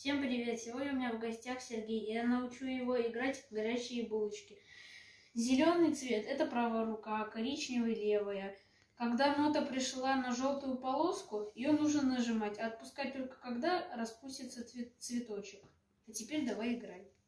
Всем привет! Сегодня у меня в гостях Сергей, и я научу его играть в горячие булочки. Зеленый цвет – это правая рука, а коричневый – левая. Когда нота пришла на желтую полоску, ее нужно нажимать, а отпускать только когда распустится цветочек. А теперь давай играй.